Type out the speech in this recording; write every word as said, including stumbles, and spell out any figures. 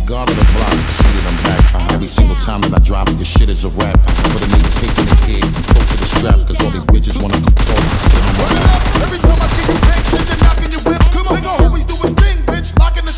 God of the block, see that I'm back. I every single time that I drop, this shit is a rap. For the niggas hating the kid, close to the strap, cause all they bitches wanna come talk. Every time I see you bitch, and you're knocking your whip, come on, nigga, always do his thing, bitch, locking the